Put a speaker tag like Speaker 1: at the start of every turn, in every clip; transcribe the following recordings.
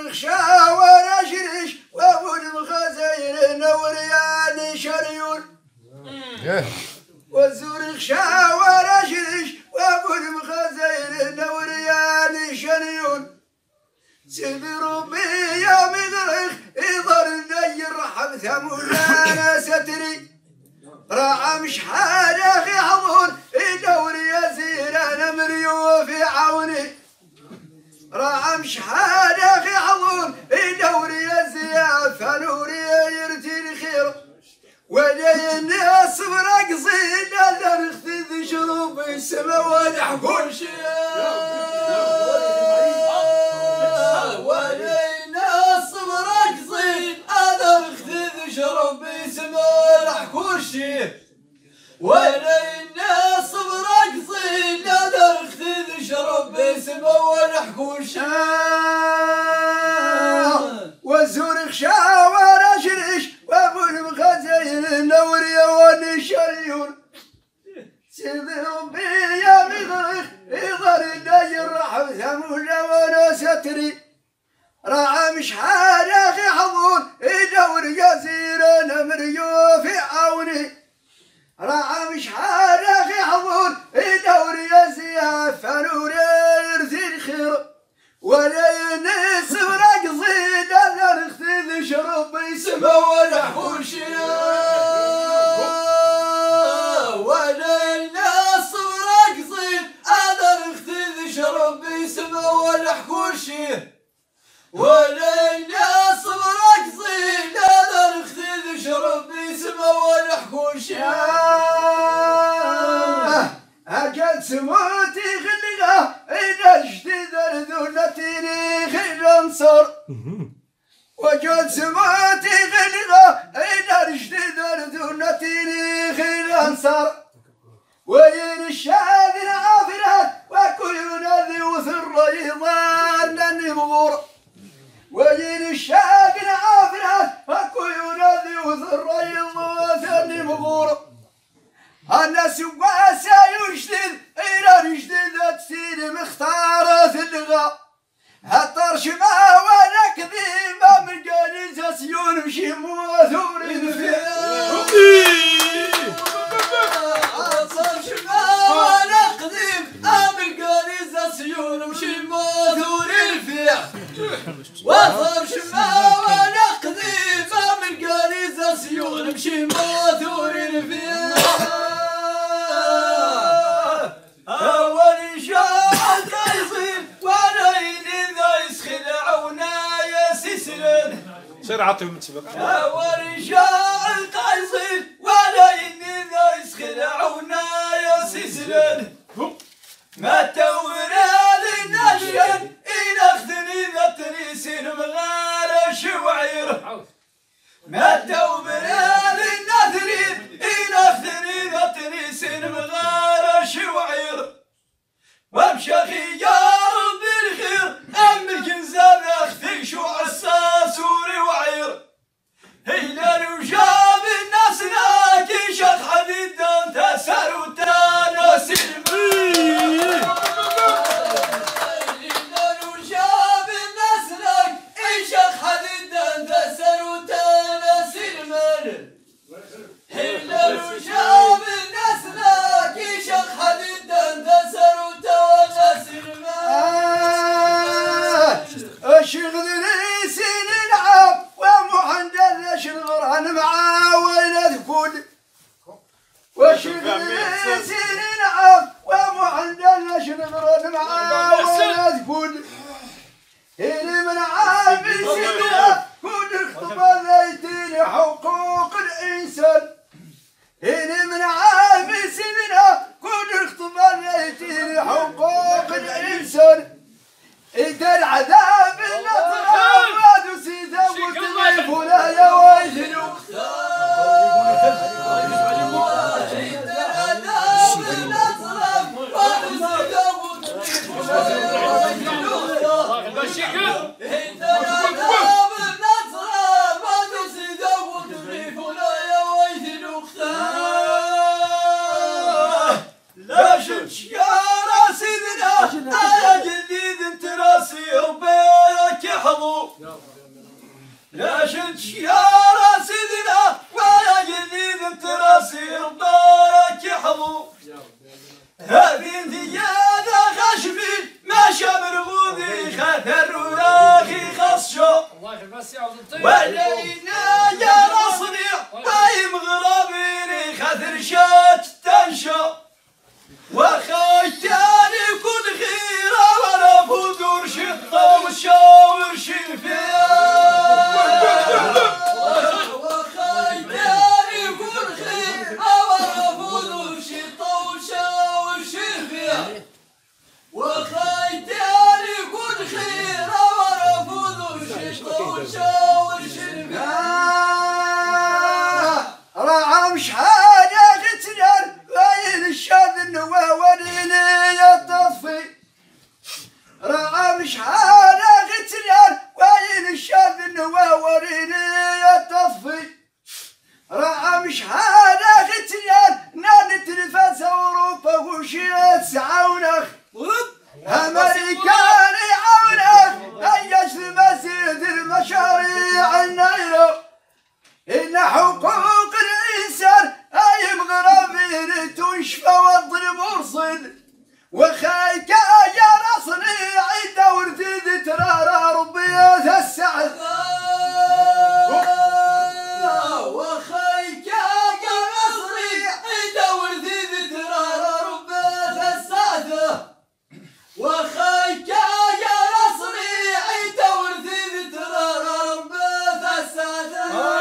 Speaker 1: الخشا ورشرش وابو المخازين وريان شريون وزور الخشا ورشرش وابو المخازين وريان شريون سيدي ربي يا مدرخ يضر لي الرحم ثمولانا ستري راعى مش حاجة في حضور يدوري يزير انا مريو في عوني راعى مش حاجة في حضور يدوري يزير فنوري يرتي الخير وجاي الناس برقصين انا نختذ شروب السما ونحكون
Speaker 2: ولينا صبرك صيد نقدر نخذ شرب باسمه ونحكوش
Speaker 1: والزور خشا ورشرش وابو المخازين نوري ونشريون سيدي ربي يا مدرخ يظهر لي الرحم ثمولا وانا ستري راعى مش حاجة في حضور يدور يزير انا مريو في عوني راعى مش حاجة في حضور يدور يزير فنوري يرثي الخير ولا ينس برقصي انا نختذ شرب يسمى ونحوش
Speaker 2: ولا ينس برقصي انا نختذ شرب يسمى ونحكوش ولينا صبرك صيد انا نختذ شرب باسمه ونحكوش
Speaker 1: اجل سموتي خلقه اذا اشتد ذلتي خير انصر وجل سموتي خلقه اذا اشتد ذلتي خير انصر وين الشاذر عافرات وكل ينادي وثر يضان النبور وين الشاقن عافرات اكو ينادي وثر يضوثني مغور الناس واسع يشتد الى يشتد تسير مختارة اللغة هالطرش ما ولا كذيبة من جالس سيون مشي موثور
Speaker 2: الطرش ما ولا كذيب من جالس سيون مشي موثور الفيح وطرش ما ولا قديمة من قريزة سيون مشي موثور الفيها أول شاعر يصير ولين ذا يسخلعونا يا سسرن
Speaker 3: سير عطيهم متسبق
Speaker 2: أول شاعر يصير ولين ذا يسخلعونا يا سسرن ما تورى للنشن إنخذني ذا تريسين مغارة شوعير ما تورى للنثرين إنخذني ذا تريسين مغارة شوعير وامشى خيار بالخير أم الكنزان أخذي شوع الساسوري وعير هيلان وجاب الناس ناكي شط حديد تسار وتناسي
Speaker 1: شغلني سين العب ومحندل شغران معاه وين تكون وشغلني سين العب ومحندل شغران معاه وين تكون اللي من عام سيدنا كون اختبار ليتين حقوق الانسان اللي من عام سيدنا كون اختبار ليتين حقوق الانسان إذا العذاب الأطراف وسيدة وتضيف ولا يا ويلو إذا العذاب الأطراف وسيدة وتضيف ولا يا ويلو إذا العذاب الأطراف وسيدة وتضيف ولا يا ويلو لا شمش يا سيدنا على جديد انت راسي وبيك حضور
Speaker 2: لا شد شيارة سيدنا ولا جديد تراسي ربك يحظو هذه زيادة خشبي ما شمر غوذي خثر وراخي خصشو ولينا يا رصني طيب غرابيني خثر شات تنشو وخيتاني كل خيرة ولا فدور شطة وشاور شنفيا وخيتاني كل خيرة ولا فدور شطة وشاور شنفيا وخيتاني كل خيرة ولا فدور شطة وشاور شنفيا رعم شحالة غتنار غاين الشاذن ووليني يطفي رعم شحالة غتنار غاين الشاذن ووليني يطفي رعم شحالة غتنار نان تلفاز أوروبا وشيات سعونخ أمريكاني عونخ أيش المزيد المشاريع النيرو إن حقوق الإنسان أي مغربين تنشفى والظلم مرصد وخيك يا نصري عند وردد ترى ربيت السعد وخيك يا نصري عند وردد ترى ربيت السعد وخيك يا نصري عند وردد ترى ربيت السعد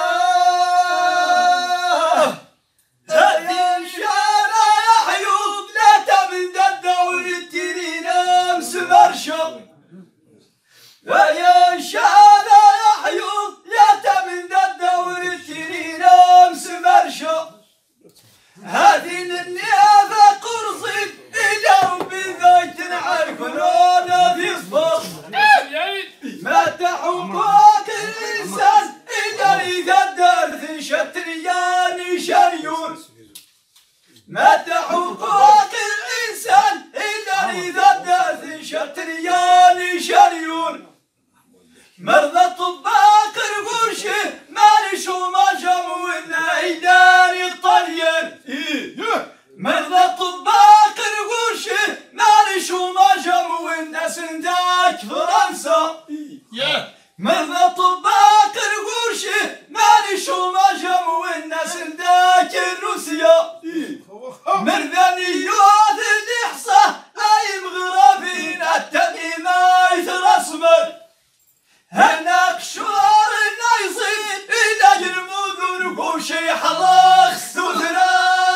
Speaker 2: ويا شاذا يحيوط لا من الدور التنين امس مرشو هذه النيابه قرصي الى ربي ذاك نعرف انا في صفر مات حقوق الانسان الا اذا الدرث شتريان شريون مات حقوق الانسان الا اذا الدرث شتريان شريون مرضى طباق القرشه مالش وما جموا لنا إداري الطريان مرضى طباق القرشه مالش وما جموا لنا سنداك فرنسا مرضى طباق القرشه مالش وما جموا لنا سنداك روسيا مرضى نيوت الإحصاء أي مغربين التميمات رسمه هناك شوار النايصين إلى المذن وشي حلاق ستدرا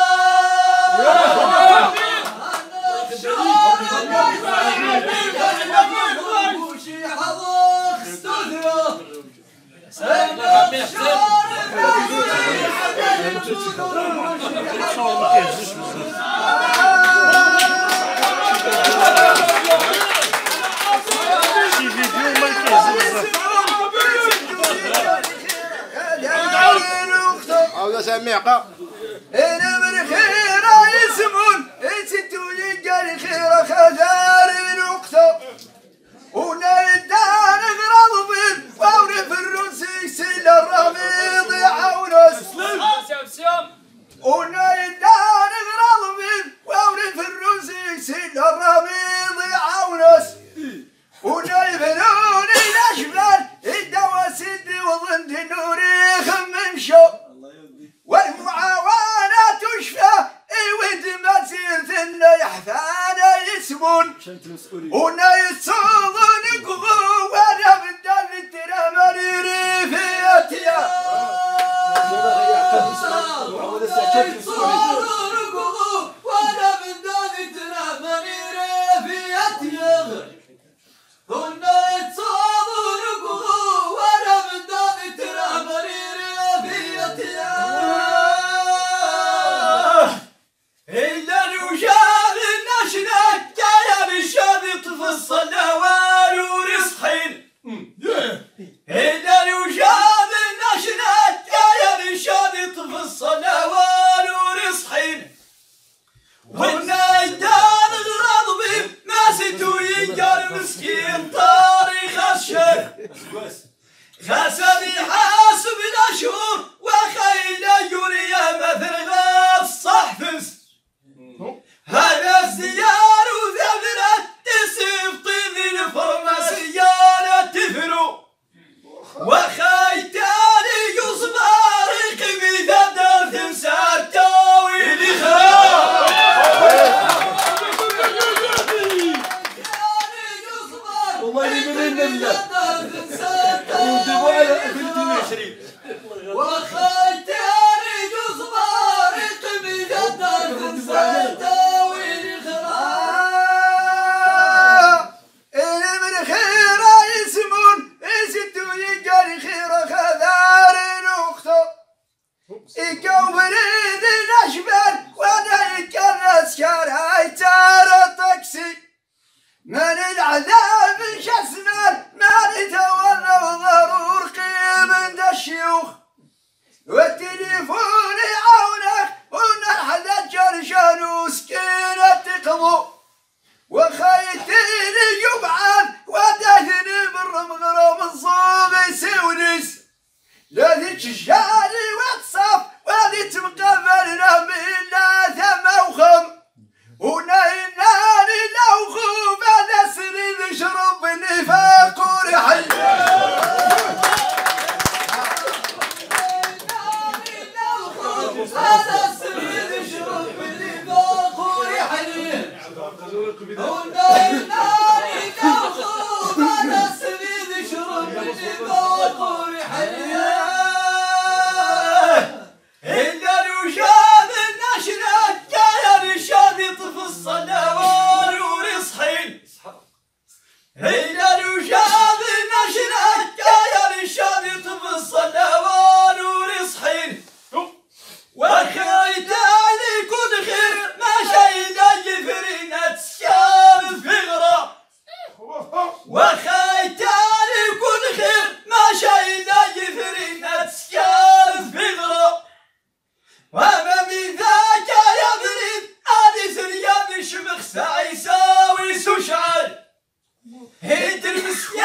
Speaker 2: هناك شوار النايصين إلى المذن وشي حلاق ستدرا هناك شوار النايصين إلى المذن وشي
Speaker 3: عاوز اسمعك
Speaker 2: انا من خير يسمون انتو ينقل خير خدار نقطه ونيدان غرض بين فوري في الروس يسيل الرميض يعونس ونيدان غرض بين فوري في الروس يسيل الرميض يعونس ونيبنوني الاشبال الدواسد وظن نوري خمم شو والمعاونة تشفى ود ما سيرت إلا يحفانا يسمون ونا يتصوضون قغو وانا من دال الترامري ريفيتيا يتصوضون قغو وانا من دال الترامري ريفيتيا ونا يتصوضون قغو وانا من دال الترامري ريفيتيا إلا الوجال النشنة جاية بالشاذ تفصل نوار ورصحين إلا الوجال النشنة جاية بالشاذ تفصل نوار ورصحين والنايدان غراض بهم ما ستو ينقر مسكين طاري خش
Speaker 1: الشر غسل حاسب الاشهر وخيل يوريا مثل غاف صحفز هذا الزيار وذبرت تسف طيب الفرماسيان تفرو وخيتاني يصبر قبيل دار تنسى تاويل خراب
Speaker 2: والله يمين بالله ودبوا على 2020
Speaker 1: وخيتاني يصبر قبيل دار تنسى تاويل خراب
Speaker 2: من خير يسمون يسدوا يقال خير خذار نقطه يكون ذي الاشبال وانا يكرس كراي ترى طكسي من العذاب شسمان ما نتولى وضرور قيم دا الشيوخ والتليفون يعاونك ونرحل الجرشان وسكينة تقضوا وخيتيني يبعث ودهني بالرمغرم الصوغ يسونس لا ذيك الشاري وتصف وذي تمقبلنا من لا ثم وخم ونيناني لو خوف هذا سري نشرب نفاق ورحل
Speaker 1: هذا السرير يشرب بالنفاق وريحني ونيناني لو خوف هذا السرير يشرب بالنفاق وريحني إلا الوشاب النشرة جاي الرشاد يطفي الصلوات ورصحين إلا الوشاب النشرة جاي الرشاد يطفي الصلوات ورصحين وخيتاني كل خير ما شيدا يفرينا تسكان في غرا وخيتاني كل خير ما شيدا يفرينا تسكان في غرا وما من ذاك يا بريد هذه سريان شمخ ساعي يساوي سوشعل هيد المسيان